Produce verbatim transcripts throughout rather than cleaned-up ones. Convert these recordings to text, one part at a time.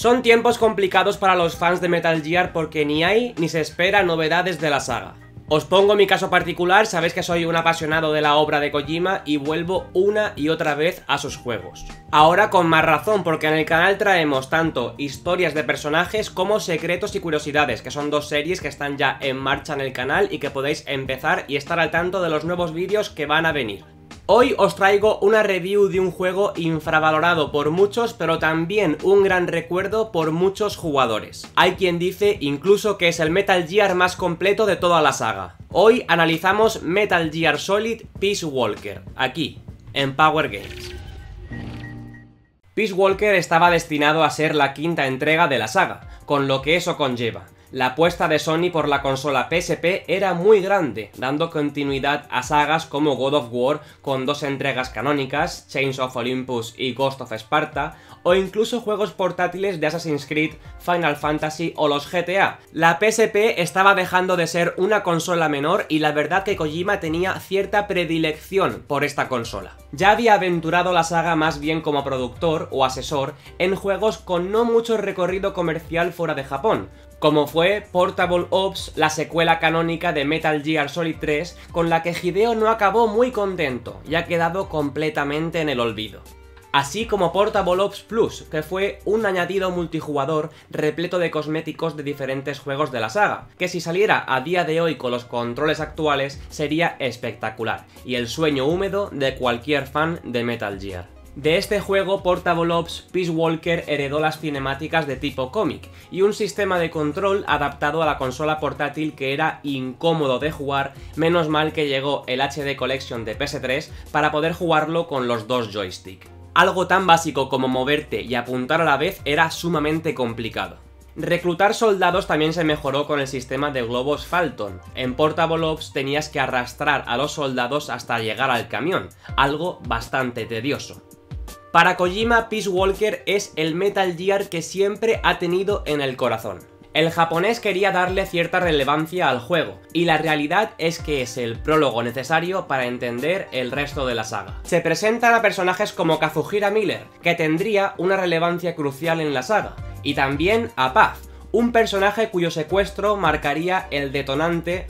Son tiempos complicados para los fans de Metal Gear porque ni hay ni se espera novedades de la saga. Os pongo mi caso particular, sabéis que soy un apasionado de la obra de Kojima y vuelvo una y otra vez a sus juegos. Ahora con más razón, porque en el canal traemos tanto historias de personajes como secretos y curiosidades, que son dos series que están ya en marcha en el canal y que podéis empezar y estar al tanto de los nuevos vídeos que van a venir. Hoy os traigo una review de un juego infravalorado por muchos, pero también un gran recuerdo por muchos jugadores. Hay quien dice incluso que es el Metal Gear más completo de toda la saga. Hoy analizamos Metal Gear Solid Peace Walker, aquí, en Power Games. Peace Walker estaba destinado a ser la quinta entrega de la saga, con lo que eso conlleva. La apuesta de Sony por la consola P S P era muy grande, dando continuidad a sagas como God of War con dos entregas canónicas, Chains of Olympus y Ghost of Sparta, o incluso juegos portátiles de Assassin's Creed, Final Fantasy o los G T A. La P S P estaba dejando de ser una consola menor y la verdad que Kojima tenía cierta predilección por esta consola. Ya había aventurado la saga más bien como productor o asesor en juegos con no mucho recorrido comercial fuera de Japón, como fue Portable Ops, la secuela canónica de Metal Gear Solid tres, con la que Hideo no acabó muy contento y ha quedado completamente en el olvido. Así como Portable Ops Plus, que fue un añadido multijugador repleto de cosméticos de diferentes juegos de la saga, que si saliera a día de hoy con los controles actuales sería espectacular, y el sueño húmedo de cualquier fan de Metal Gear. De este juego, Portable Ops Peace Walker heredó las cinemáticas de tipo cómic y un sistema de control adaptado a la consola portátil que era incómodo de jugar, menos mal que llegó el H D Collection de P S tres para poder jugarlo con los dos joysticks. Algo tan básico como moverte y apuntar a la vez era sumamente complicado. Reclutar soldados también se mejoró con el sistema de globos Phantom. En Portable Ops tenías que arrastrar a los soldados hasta llegar al camión, algo bastante tedioso. Para Kojima, Peace Walker es el Metal Gear que siempre ha tenido en el corazón. El japonés quería darle cierta relevancia al juego, y la realidad es que es el prólogo necesario para entender el resto de la saga. Se presentan a personajes como Kazuhira Miller, que tendría una relevancia crucial en la saga, y también a Paz, un personaje cuyo secuestro marcaría el detonante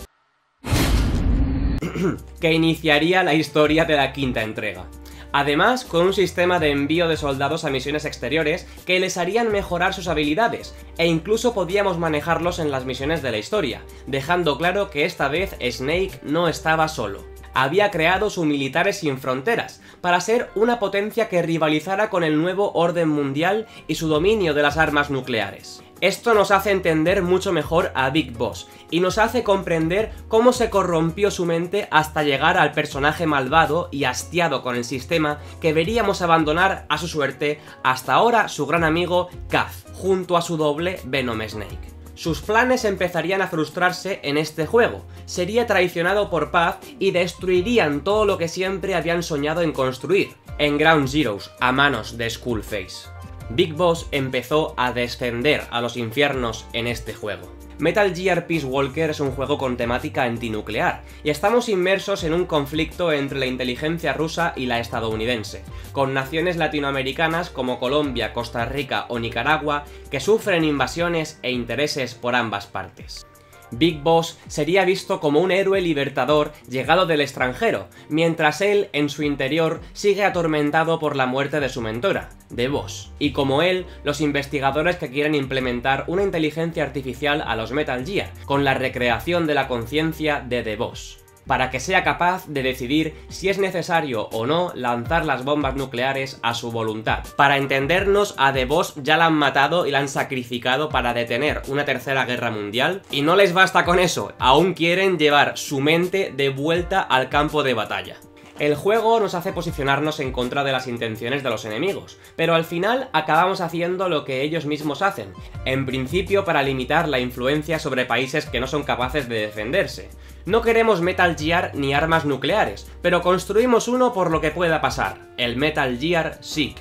que iniciaría la historia de la quinta entrega. Además, con un sistema de envío de soldados a misiones exteriores que les harían mejorar sus habilidades, e incluso podíamos manejarlos en las misiones de la historia, dejando claro que esta vez Snake no estaba solo. Había creado su Militares sin Fronteras, para ser una potencia que rivalizara con el nuevo orden mundial y su dominio de las armas nucleares. Esto nos hace entender mucho mejor a Big Boss, y nos hace comprender cómo se corrompió su mente hasta llegar al personaje malvado y hastiado con el sistema que veríamos abandonar a su suerte hasta ahora su gran amigo Kaz, junto a su doble Venom Snake. Sus planes empezarían a frustrarse en este juego, sería traicionado por Paz y destruirían todo lo que siempre habían soñado en construir, en Ground Zeroes, a manos de Skullface. Big Boss empezó a descender a los infiernos en este juego. Metal Gear Peace Walker es un juego con temática antinuclear, y estamos inmersos en un conflicto entre la inteligencia rusa y la estadounidense, con naciones latinoamericanas como Colombia, Costa Rica o Nicaragua que sufren invasiones e intereses por ambas partes. Big Boss sería visto como un héroe libertador llegado del extranjero, mientras él, en su interior, sigue atormentado por la muerte de su mentora, The Boss. Y como él, los investigadores que quieren implementar una inteligencia artificial a los Metal Gear, con la recreación de la conciencia de The Boss, para que sea capaz de decidir si es necesario o no lanzar las bombas nucleares a su voluntad. Para entendernos, a The Boss ya la han matado y la han sacrificado para detener una tercera guerra mundial, y no les basta con eso, aún quieren llevar su mente de vuelta al campo de batalla. El juego nos hace posicionarnos en contra de las intenciones de los enemigos, pero al final acabamos haciendo lo que ellos mismos hacen, en principio para limitar la influencia sobre países que no son capaces de defenderse. No queremos Metal Gear ni armas nucleares, pero construimos uno por lo que pueda pasar, el Metal Gear Sieg.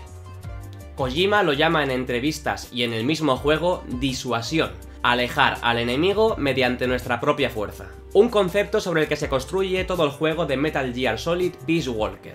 Kojima lo llama en entrevistas y en el mismo juego disuasión, alejar al enemigo mediante nuestra propia fuerza. Un concepto sobre el que se construye todo el juego de Metal Gear Solid Peace Walker.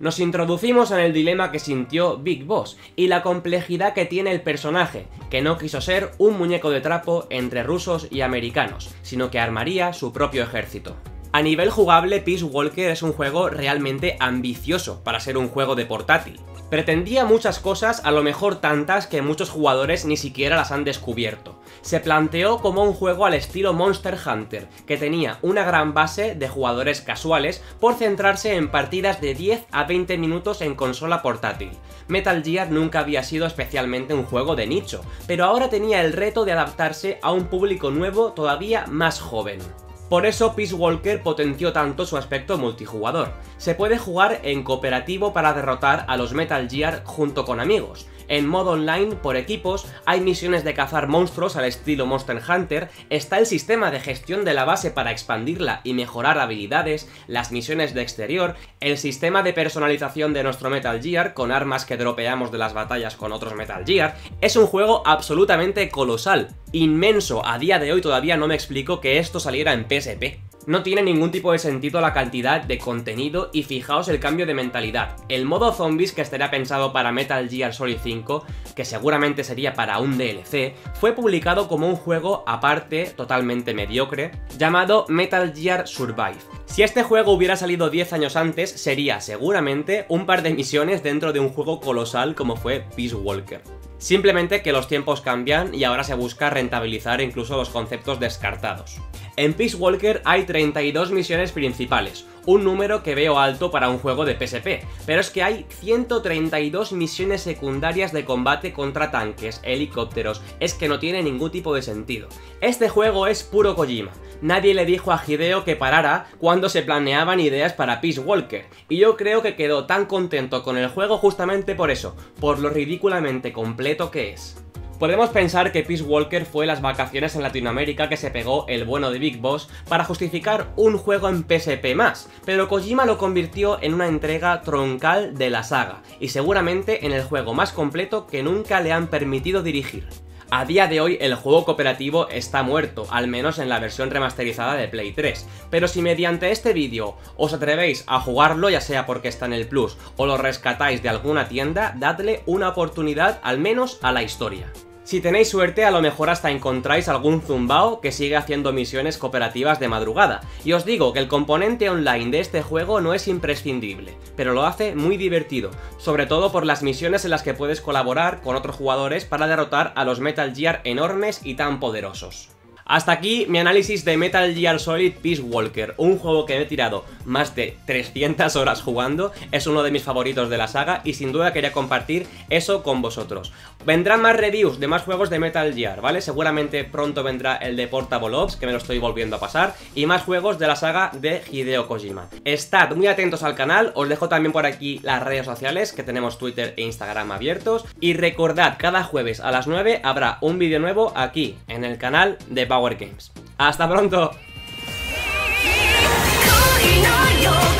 Nos introducimos en el dilema que sintió Big Boss y la complejidad que tiene el personaje, que no quiso ser un muñeco de trapo entre rusos y americanos, sino que armaría su propio ejército. A nivel jugable, Peace Walker es un juego realmente ambicioso para ser un juego de portátil. Pretendía muchas cosas, a lo mejor tantas que muchos jugadores ni siquiera las han descubierto. Se planteó como un juego al estilo Monster Hunter, que tenía una gran base de jugadores casuales por centrarse en partidas de diez a veinte minutos en consola portátil. Metal Gear nunca había sido especialmente un juego de nicho, pero ahora tenía el reto de adaptarse a un público nuevo todavía más joven. Por eso Peace Walker potenció tanto su aspecto multijugador. Se puede jugar en cooperativo para derrotar a los Metal Gear junto con amigos. En modo online, por equipos, hay misiones de cazar monstruos al estilo Monster Hunter, está el sistema de gestión de la base para expandirla y mejorar habilidades, las misiones de exterior, el sistema de personalización de nuestro Metal Gear con armas que dropeamos de las batallas con otros Metal Gear. Es un juego absolutamente colosal, inmenso. A día de hoy todavía no me explico que esto saliera en P S P. No tiene ningún tipo de sentido la cantidad de contenido y fijaos el cambio de mentalidad. El modo zombies, que estaría pensado para Metal Gear Solid cinco, que seguramente sería para un D L C, fue publicado como un juego aparte, totalmente mediocre, llamado Metal Gear Survive. Si este juego hubiera salido diez años antes, sería seguramente un par de misiones dentro de un juego colosal como fue Peace Walker. Simplemente que los tiempos cambian y ahora se busca rentabilizar incluso los conceptos descartados. En Peace Walker hay treinta y dos misiones principales, un número que veo alto para un juego de P S P, pero es que hay ciento treinta y dos misiones secundarias de combate contra tanques, helicópteros, es que no tiene ningún tipo de sentido. Este juego es puro Kojima. Nadie le dijo a Hideo que parara cuando se planeaban ideas para Peace Walker, y yo creo que quedó tan contento con el juego justamente por eso, por lo ridículamente completo que es. Podemos pensar que Peace Walker fue las vacaciones en Latinoamérica que se pegó el bueno de Big Boss para justificar un juego en P S P más, pero Kojima lo convirtió en una entrega troncal de la saga, y seguramente en el juego más completo que nunca le han permitido dirigir. A día de hoy el juego cooperativo está muerto, al menos en la versión remasterizada de Play tres, pero si mediante este vídeo os atrevéis a jugarlo, ya sea porque está en el Plus o lo rescatáis de alguna tienda, dadle una oportunidad al menos a la historia. Si tenéis suerte, a lo mejor hasta encontráis algún zumbao que sigue haciendo misiones cooperativas de madrugada, y os digo que el componente online de este juego no es imprescindible, pero lo hace muy divertido, sobre todo por las misiones en las que puedes colaborar con otros jugadores para derrotar a los Metal Gear enormes y tan poderosos. Hasta aquí mi análisis de Metal Gear Solid Peace Walker, un juego que me he tirado más de trescientas horas jugando, es uno de mis favoritos de la saga y sin duda quería compartir eso con vosotros. Vendrán más reviews de más juegos de Metal Gear, ¿vale? Seguramente pronto vendrá el de Portable Ops, que me lo estoy volviendo a pasar, y más juegos de la saga de Hideo Kojima. Estad muy atentos al canal, os dejo también por aquí las redes sociales, que tenemos Twitter e Instagram abiertos, y recordad, cada jueves a las nueve habrá un vídeo nuevo aquí, en el canal de Power Games. ¡Hasta pronto!